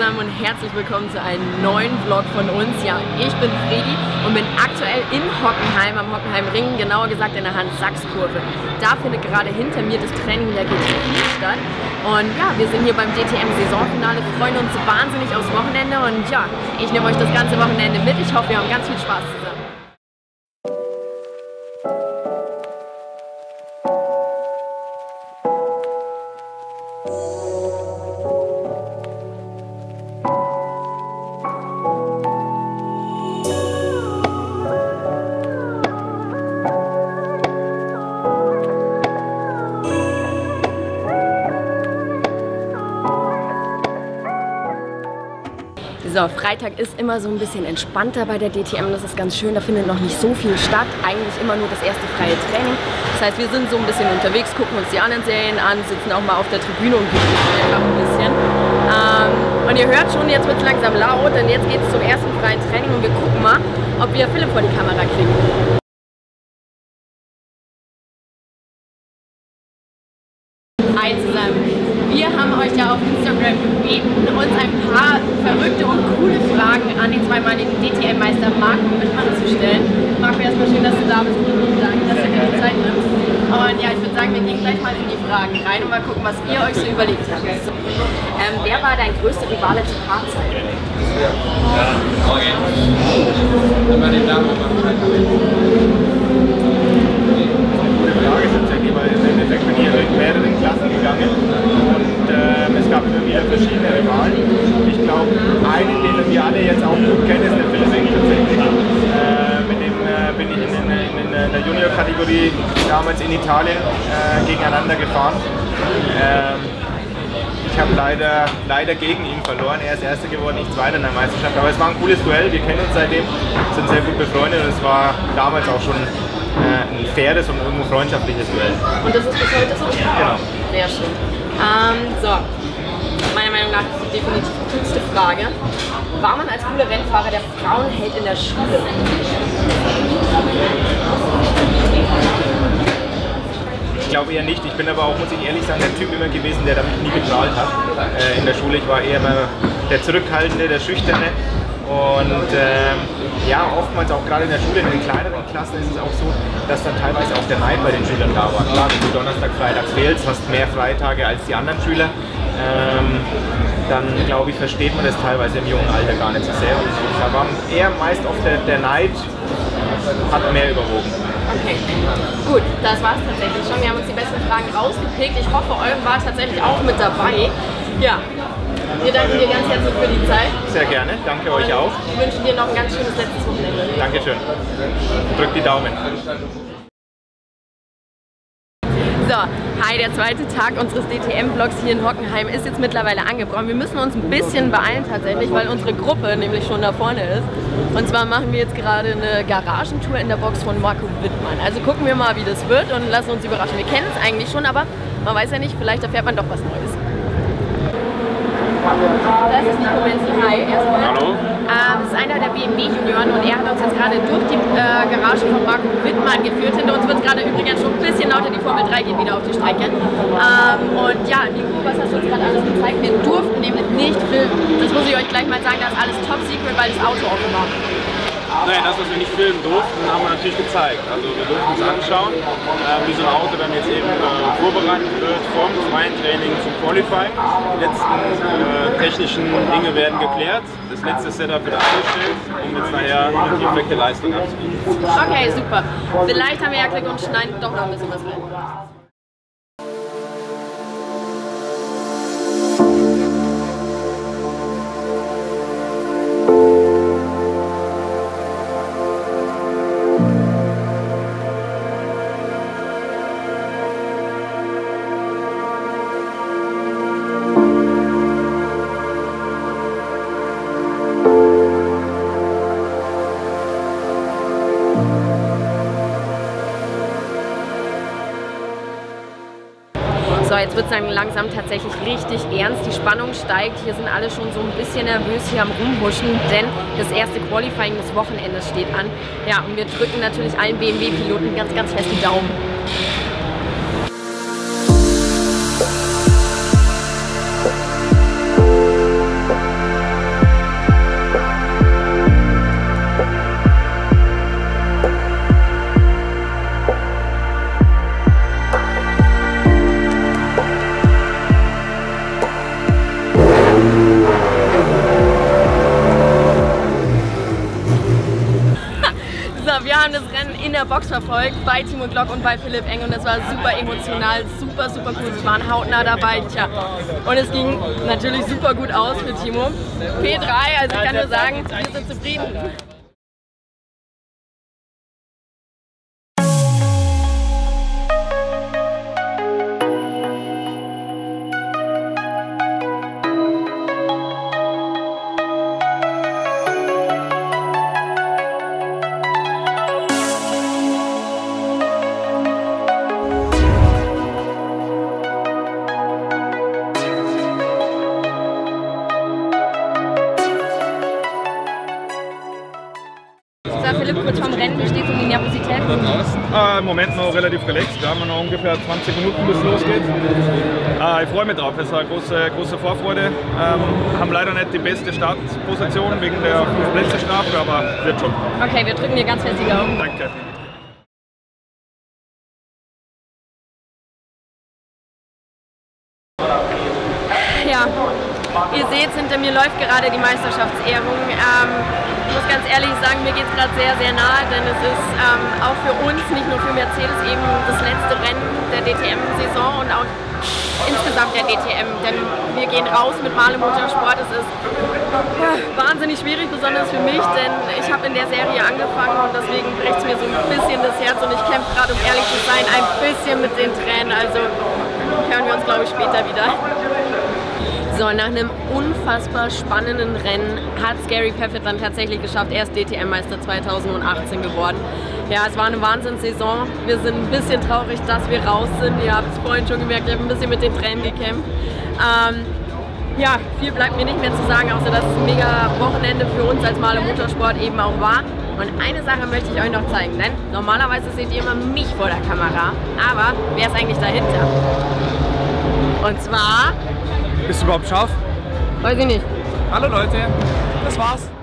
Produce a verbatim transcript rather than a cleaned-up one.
zusammen und herzlich willkommen zu einem neuen Vlog von uns. Ja, ich bin Fredi und bin aktuell in Hockenheim, am Hockenheimring, genauer gesagt in der Hans-Sachs-Kurve. Da findet gerade hinter mir das Training der G T vier statt. Und ja, wir sind hier beim D T M-Saisonfinale, freuen uns wahnsinnig aufs Wochenende und ja, ich nehme euch das ganze Wochenende mit. Ich hoffe, wir haben ganz viel Spaß zusammen. So, Freitag ist immer so ein bisschen entspannter bei der D T M, das ist ganz schön, da findet noch nicht so viel statt, eigentlich immer nur das erste freie Training. Das heißt, wir sind so ein bisschen unterwegs, gucken uns die anderen Serien an, sitzen auch mal auf der Tribüne und genießen einfach ein bisschen. Ähm, und ihr hört schon, jetzt wird es langsam laut, denn jetzt geht es zum ersten freien Training und wir gucken mal, ob wir Philipp vor die Kamera kriegen. Hi zusammen. Wir haben euch ja auf Instagram gebeten, uns ein paar verrückte und coole Fragen an den zweimaligen D T M-Meister Marco Wittmann zu stellen. Marco, erstmal schön, dass du da bist. Vielen Dank, dass du dir die Zeit nimmst. Und ja, ich würde sagen, wir gehen gleich mal in die Fragen rein und mal gucken, was ihr euch so überlegt habt. So. Ähm, wer war dein größter Rivale zur Fahrzeit? Ja, okay. Dann mal den Namen mal Bescheid. Frage tatsächlich, weil im Endeffekt bin ich in mehreren Klassen gegangen und ähm, es gab immer wieder verschiedene Rivalen. Ich glaube, einen, den wir alle jetzt auch gut kennen, ist der Philipp Eng tatsächlich. Äh, mit dem äh, bin ich in, in, in, in der Junior-Kategorie damals in Italien äh, gegeneinander gefahren. Ähm, ich habe leider, leider gegen ihn verloren. Er ist Erster geworden, ich Zweiter in der Meisterschaft. Aber es war ein cooles Duell, wir kennen uns seitdem, sind sehr gut befreundet und es war damals auch schon ein faires und irgendwo freundschaftliches Duell. Und das ist bis heute so? Genau. Sehr schön. Ähm, so, meiner Meinung nach definitiv die coolste Frage. War man als cooler Rennfahrer der Frauenheld in der Schule? Ich glaube eher nicht. Ich bin aber auch, muss ich ehrlich sagen, der Typ immer gewesen, der damit nie geprahlt hat. Äh, in der Schule, ich war eher immer der Zurückhaltende, der Schüchterne. Und ähm, ja, oftmals auch gerade in der Schule, in den kleineren Klassen ist es auch so, dass dann teilweise auch der Neid bei den Schülern da war. Klar, wenn du Donnerstag, Freitags fehlst, hast mehr Freitage als die anderen Schüler, ähm, dann glaube ich, versteht man das teilweise im jungen Alter gar nicht so sehr. Und da war eher meist oft der, der Neid, hat mehr überwogen. Okay, gut, das war es tatsächlich schon. Wir haben uns die besten Fragen rausgepickt. Ich hoffe, euren war tatsächlich auch mit dabei. Ja. Wir danken dir ganz herzlich für die Zeit. Sehr gerne, danke euch auch. Ich wünsche dir noch ein ganz schönes letztes Wochenende. Dankeschön. Drückt die Daumen. So, hi, der zweite Tag unseres D T M-Vlogs hier in Hockenheim ist jetzt mittlerweile angebrochen. Wir müssen uns ein bisschen beeilen tatsächlich, weil unsere Gruppe nämlich schon da vorne ist. Und zwar machen wir jetzt gerade eine Garagentour in der Box von Marco Wittmann. Also gucken wir mal, wie das wird und lassen uns überraschen. Wir kennen es eigentlich schon, aber man weiß ja nicht, vielleicht erfährt man doch was Neues. Das ist Nico Menzel. Hi, erstmal. Hallo. Ähm, das ist einer der B M W-Junioren und er hat uns jetzt gerade durch die äh, Garage von Marco Wittmann geführt. Hinter uns wird es gerade übrigens schon ein bisschen lauter, die Formel drei geht wieder auf die Strecke. Ähm, und ja, Nico, was hast du uns gerade alles gezeigt? Wir durften nämlich nicht filmen. Das muss ich euch gleich mal sagen, das ist alles top secret, weil das Auto offen war. Naja, das, was wir nicht filmen durften, haben wir natürlich gezeigt. Also wir durften uns anschauen, äh, wie so ein Auto dann jetzt eben äh, vorbereitet wird vom freien Training zum Qualifying. Die letzten äh, technischen Dinge werden geklärt. Das letzte Setup wird abgestellt, um jetzt nachher die perfekte Leistung abzuliefern. Okay, super. Vielleicht haben wir ja Glück und schneiden doch noch ein bisschen was rein. So, jetzt wird es dann langsam tatsächlich richtig ernst. Die Spannung steigt. Hier sind alle schon so ein bisschen nervös hier am Rumhuschen, denn das erste Qualifying des Wochenendes steht an. Ja, und wir drücken natürlich allen B M W-Piloten ganz, ganz fest die Daumen. in der Box verfolgt, bei Timo Glock und bei Philipp Eng, und es war super emotional, super, super cool. Sie waren hautnah dabei, tja. Und es ging natürlich super gut aus für Timo. P drei, also ich kann nur sagen, wir sind zufrieden. Philipp, kurz vorm Rennen, wie steht es um die Nervosität? Äh, Im Moment noch relativ relaxed. Wir haben noch ungefähr zwanzig Minuten, bis es losgeht. Äh, ich freue mich drauf, es ist eine große, große Vorfreude. Ähm, haben leider nicht die beste Startposition wegen der Plätze-Strafe, aber wird schon. Okay, wir drücken dir ganz fest die Daumen. Danke. Ja, ihr seht, hinter mir läuft gerade die Meisterschaftsehrung. Ähm, ich muss ganz ehrlich sagen, mir geht es gerade sehr, sehr nahe, denn es ist ähm, auch für uns, nicht nur für Mercedes, eben das letzte Rennen der D T M-Saison und auch insgesamt der D T M, denn wir gehen raus mit Mahle Motorsport. Es ist ja, wahnsinnig schwierig, besonders für mich, denn ich habe in der Serie angefangen und deswegen bricht es mir so ein bisschen das Herz und ich kämpfe gerade, um ehrlich zu sein, ein bisschen mit den Tränen, also hören wir uns, glaube ich, später wieder. So, nach einem unfassbar spannenden Rennen hat es Gary Paffett dann tatsächlich geschafft. Er ist D T M-Meister zweitausendachtzehn geworden. Ja, es war eine Wahnsinnssaison. Wir sind ein bisschen traurig, dass wir raus sind. Ihr habt es vorhin schon gemerkt, ich habe ein bisschen mit den Tränen gekämpft. Ähm, ja, viel bleibt mir nicht mehr zu sagen, außer dass es ein mega Wochenende für uns als Mahle Motorsport eben auch war. Und eine Sache möchte ich euch noch zeigen, denn normalerweise seht ihr immer mich vor der Kamera, aber wer ist eigentlich dahinter? Und zwar... Bist du überhaupt scharf? Weiß ich nicht. Hallo Leute, das war's.